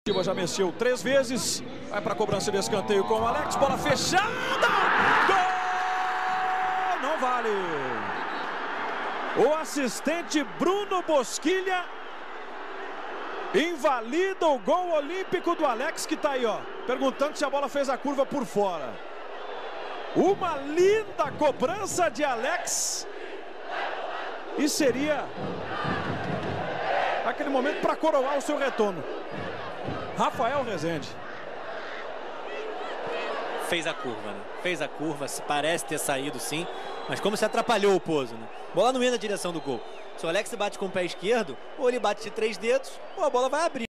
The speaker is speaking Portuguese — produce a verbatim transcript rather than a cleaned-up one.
Já mexeu três vezes, vai para a cobrança de escanteio com o Alex, bola fechada, gol! Não vale. O assistente Bruno Bosquilha invalida o gol olímpico do Alex, que está aí, ó, perguntando se a bola fez a curva por fora. Uma linda cobrança de Alex e seria aquele momento para coroar o seu retorno. Rafael Rezende. Fez a curva, né? Fez a curva, parece ter saído sim, mas como se atrapalhou o pouso, né? Bola não ia na direção do gol. Se o Alex bate com o pé esquerdo, ou ele bate de três dedos, ou a bola vai abrir.